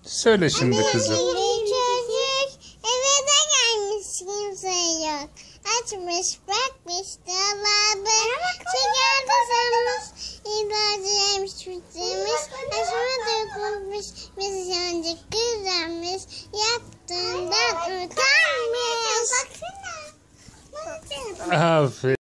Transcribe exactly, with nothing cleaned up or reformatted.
Söyle şimdi kızım. Çocuk eve de gelmiş, kimse yok. Açmış bakmış dolabı. Şeker sanmış, ilacı yemiş bitirmiş. Aşama dökülmüş, misyoncu kızarmış. Yaptığından utanmış. Aferin.